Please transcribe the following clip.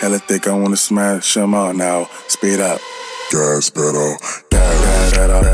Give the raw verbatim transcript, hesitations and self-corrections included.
Hella thick, I wanna smash 'em out now. Speed up. Gas pedal, Gas pedal,